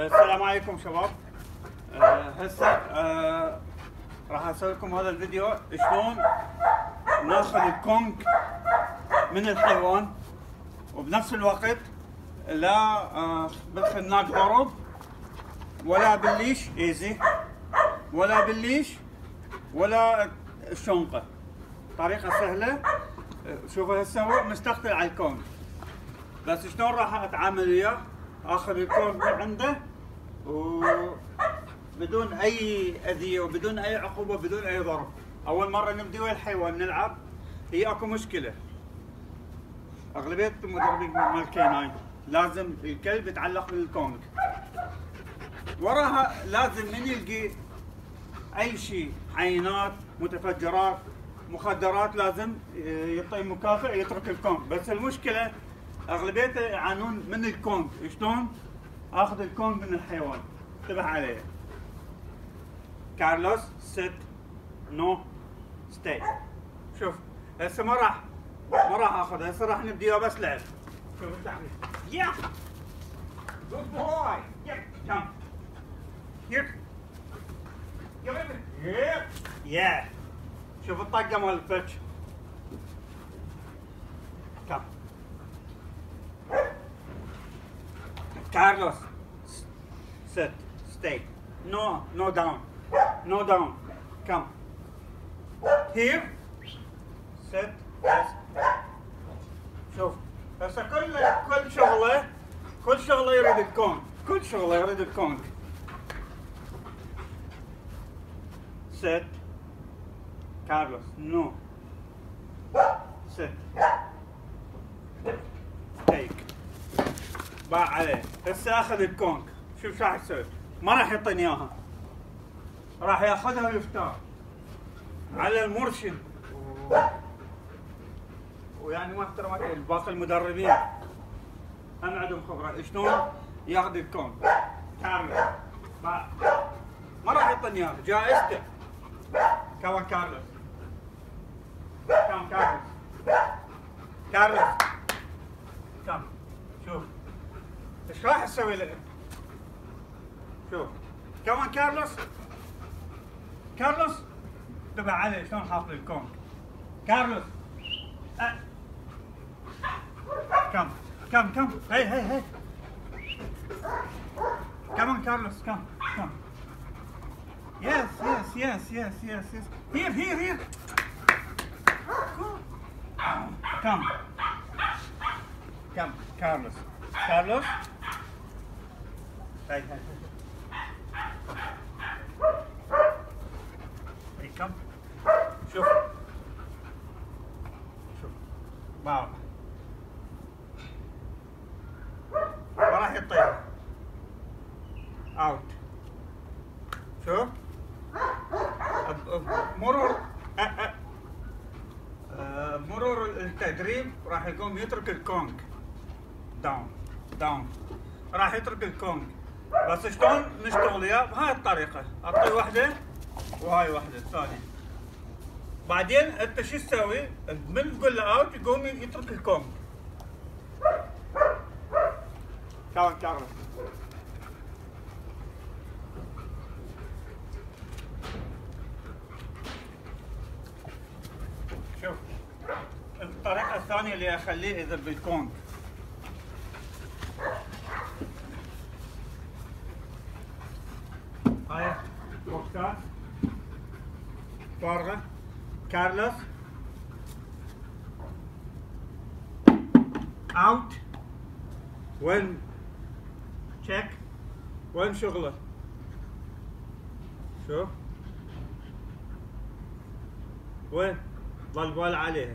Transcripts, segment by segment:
السلام عليكم شباب. هسه راح اسوي لكم هذا الفيديو شلون ناخذ الكونغ من الحيوان وبنفس الوقت لا بالخناق ضرب ولا بالليش ايزي ولا بالليش ولا الشنقه. طريقه سهله. شوفوا هسه هو مستقتل على الكونغ، بس شلون راح اتعامل وياه؟ اخذ الكونغ من عنده وبدون اي اذيه وبدون اي عقوبه بدون اي ضرب. اول مره نبدي ويا الحيوان نلعب هي اكو مشكله. اغلبيه المدربين مال الكيناين لازم الكلب يتعلق بالكونغ، وراها لازم من يلقي اي شيء عينات متفجرات مخدرات لازم يعطي مكافئ يترك الكونغ. بس المشكله اغلبيته يعانون من الكونغ. شلون اخذ الكونغ من الحيوان؟ انتبه عليه. كارلوس ست نو ستي. شوف هسه ما راح اخذ، هسه راح نبدي بس لعب. شوف التحريك. يا جود بوي. كم هير يا شوف الطقه مال الفتش. كم Carlos, sit, stay. No down. No down. Come. Here. Sit. Yes. شوف هسه كل شغله يريد الكونغ. كل شغله يريد الكونغ. Sit. Carlos. No. Sit. Take. باع عليه. هسه اخذ الكونغ. شوف شو راح يسوي؟ ما راح يعطيني اياها، راح ياخذها ويفتار على المرشد ويعني ما احترمت باقي المدربين هم عندهم خبره شلون ياخذ الكونغ. كارلوس ما راح يعطيني اياها، جائزته. كمان كارلوس. كم كارلوس. كم شوف ايش راح اسوي له؟ شوف كمان كارلوس انتبه عليه شلون حاط لي الكونغ. كارلوس كم هي كمان كارلوس. كم يس هير كم كارلوس هي كم. شوف ما راح يطير اوت. شوف مرور التدريب راح يقوم يترك الكونغ. داون راح يترك الكونغ. بس شلون نشتغل وياه؟ بهاي الطريقه. اعطيه واحده وهاي واحده الثانيه. بعدين انت شو تسوي؟ من تقول له اوت يقوم يترك الكونغ. كارلوس. شوف الطريقه الثانيه اللي اخليه يذب بالكونغ. هاي بوكسات بره. كارلوس اوت. وين تشيك؟ وين شغله؟ شوف وين ظل بال عليها.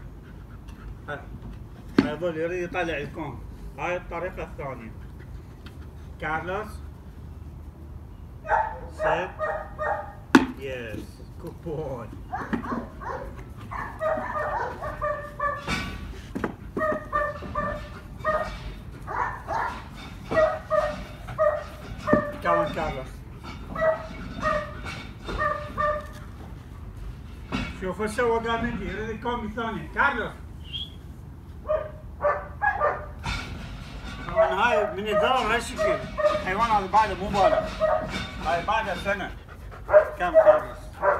هيظل يريد يطلع الكونغ. هاي الطريقة الثانية. كارلوس سيت يس جود بوي. كمان كارلوس. شوف ايش سوى قام يجي يريد الكونغ الثانية. كارلوس طبعا هاي من يتضرر هالشكل الحيوان هذا بعده مو بالغ، هاي بعده سنة. كم كارلوس؟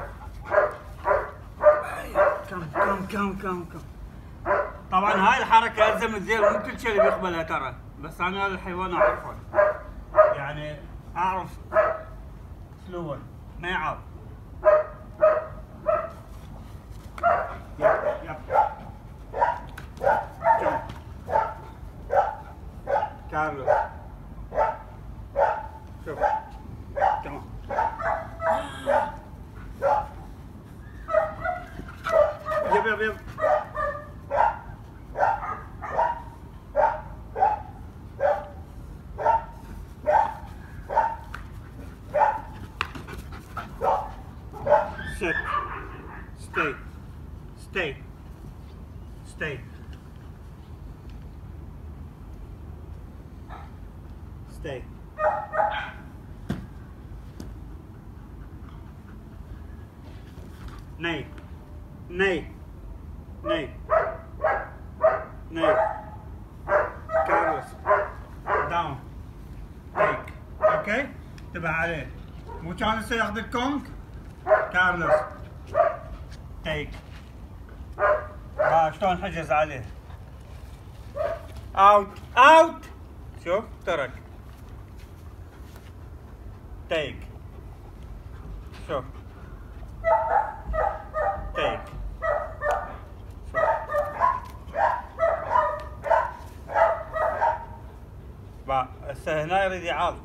كم. طبعا هاي الحركة ألزم الذيل مو كل شيء اللي بيقبلها ترى، بس أنا هذا الحيوان أعرفه، يعني أعرف أسلوبه ما يعاف. يب كارلوس شوف تمام. يب sit, stay. Nay. Carlos, down. Take. Okay? انتبه عليه. مو كان هسه ياخذ الكونج؟ كارلوس. Take. شلون حجز عليه. Out. شوف ترك. Take. شوف. Take. هسه هنا يريد يعاض.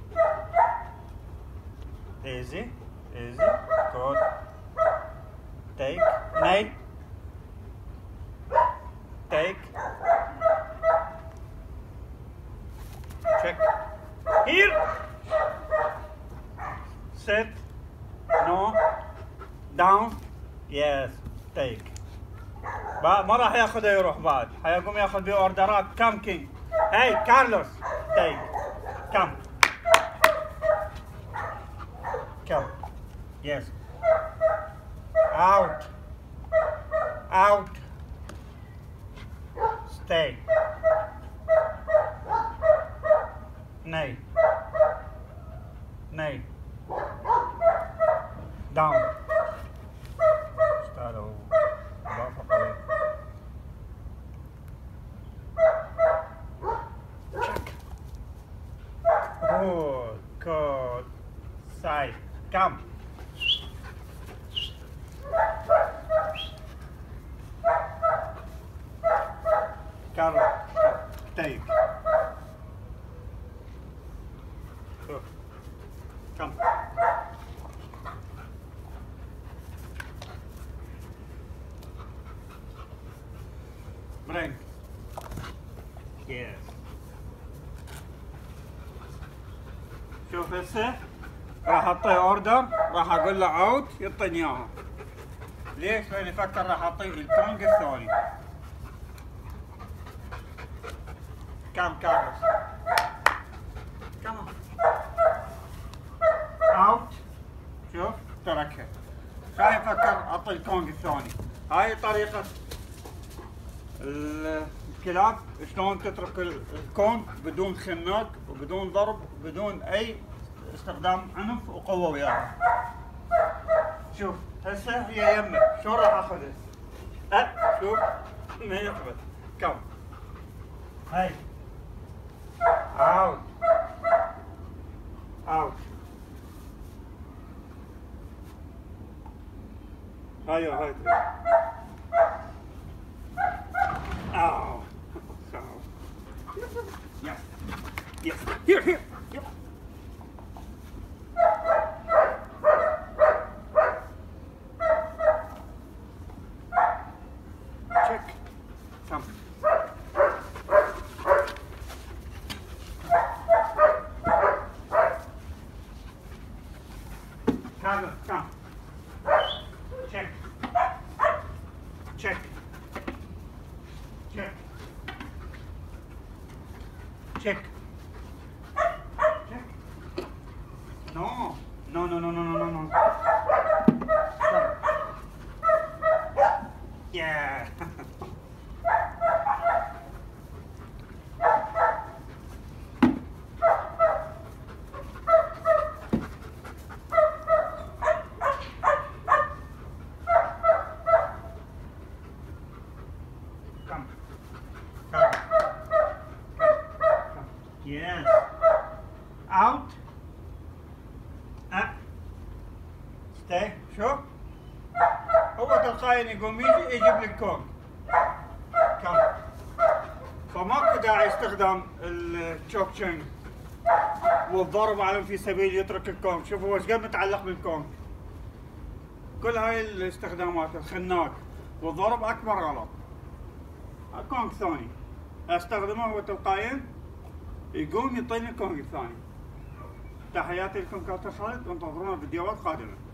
Easy. Good. Take. Nay. Take. Check. Here. Sit. No. Down. Yes. Take. ما راح ياخذها يروح بعد، حيقوم ياخذ بيه اوردرات. كم كينج. هاي كارلوس. Take. Come. Yes. Out. Stay. Nay. Down. اشتغلوا إضافة قوية. Good. Side. Come. Carlos. Take. Good. Come. Bring. Yes. شوف هسه راح اعطيه اوردر، راح اقول له اوت يعطيني اياها. ليش؟ لان يفكر راح اعطيه الكونج الثاني. كم كارلوس. كم اوت. شوف تركها. خليه يفكر اعطي الكونج الثاني. هاي طريقة الكلاب شلون تترك الكونج بدون خناق وبدون ضرب وبدون اي استخدام عنف وقوة وياها. شوف هسه هي يمك شلون راح اخذها؟ شوف ما يقبل. كم هاي اوت هاي Oh. So. Yes. Here. Yep. Check. Come. Come. Check. Check. No. Stop. Yeah. القاين يقوم يجيب لك كونغ كم. فماكو داعي استخدام التشوك تشينج والضرب على في سبيل يترك الكونغ. شوفوا ايش قد متعلق بالكونغ. كل هاي الاستخدامات الخناق والضرب اكبر غلط. كونغ ثاني استخدمه هو تلقائيا يقوم يعطيني الكونغ الثاني. تحياتي لكم كابتن خالد وانتظرونا فيديوهات قادمه.